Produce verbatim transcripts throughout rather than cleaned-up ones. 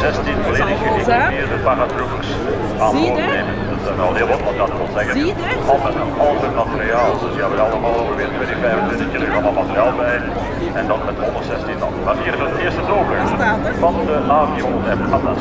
zestien volledig geïncludeerde paratroopers aan boord nemen. Dat is wel heel wat, want dat wil zeggen altijd een ander materiaal. Dus je hebt allemaal ongeveer twintig, vijfentwintig kilogram materiaal bij en dan met honderdzestien dan. Maar hier is het eerste droger van de A vierhonderd M B A F.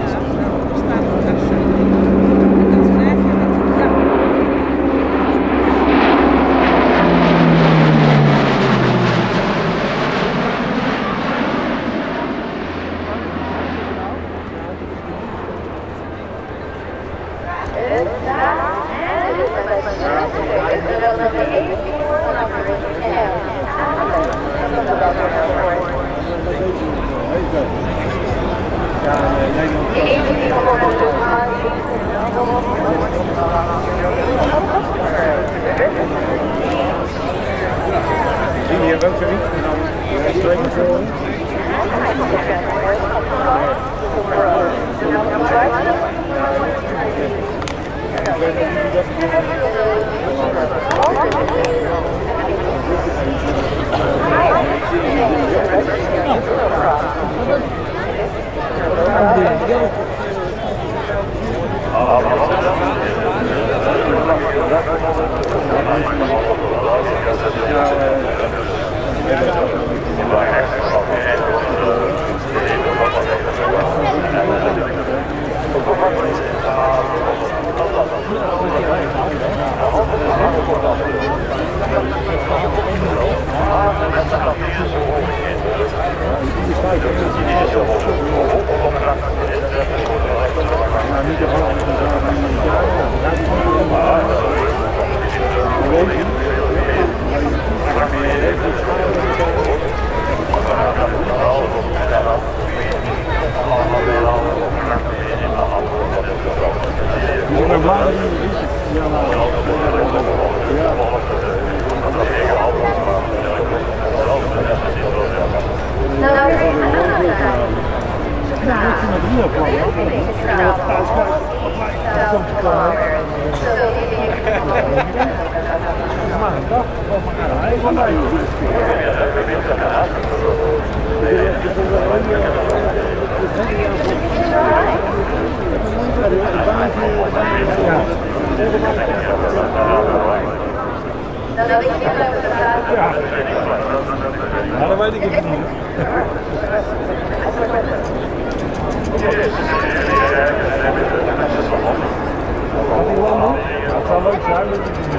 Ja, dat weet ik niet. Dat zou leuk zijn.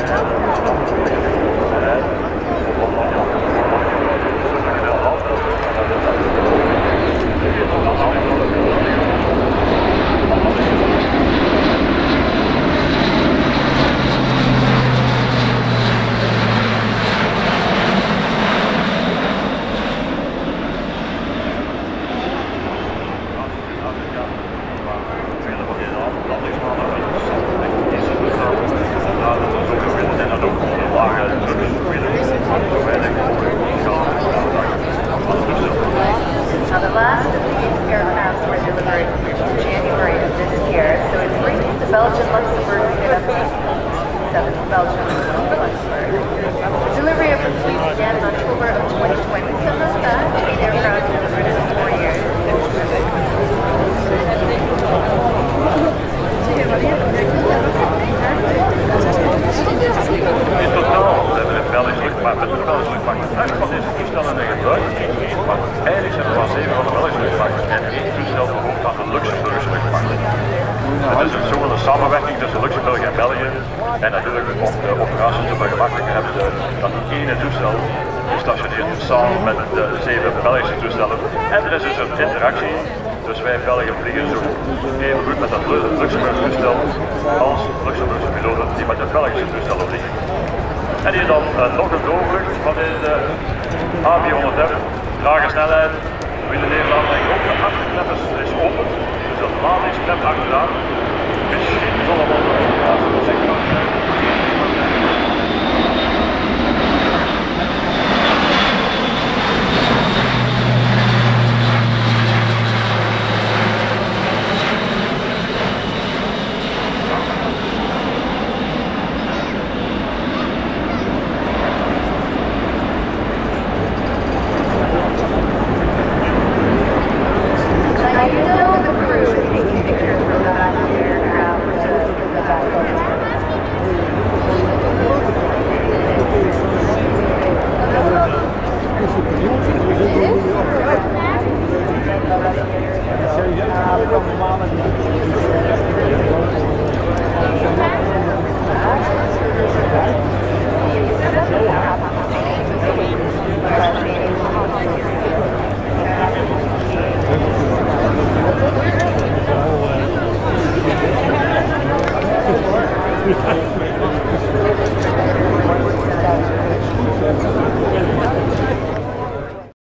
Now the last of these aircraft were delivered in January of this year, so it brings the Belgian-Luxembourg Sept Belgium Luxembourg. The delivery of the fleet began in October of twenty twenty, so not bad. Eight aircraft delivered in four years. In totaal zijn er in Belgisch luchtvaart, met de Belgische luchtvaart, acht van deze toestellen in gebruik. Maar eigenlijk zijn er maar zeven van de Belgische luchtvaart en één toestel behoort aan de Luxemburgse luchtvaart. Het is een zogenaamde samenwerking tussen Luxemburg en België. En natuurlijk om de operaties te vergemakkelijken hebben ze dat ene toestel gestationeerd samen met de zeven Belgische toestellen. En er is dus een interactie. Dus wij België vliegen zo even goed met dat Luxemburgse toestel als Luxemburgse piloten die met de Belgische toestellen vliegen. En hier dan uh, nog een doorvlucht van deze A vierhonderd M, trage snelheid, wielenneerlanding, ook de achterklep is open, dus dat landingsklep achteraan. Misschien zal het wel de zijkant zijn. Now you know the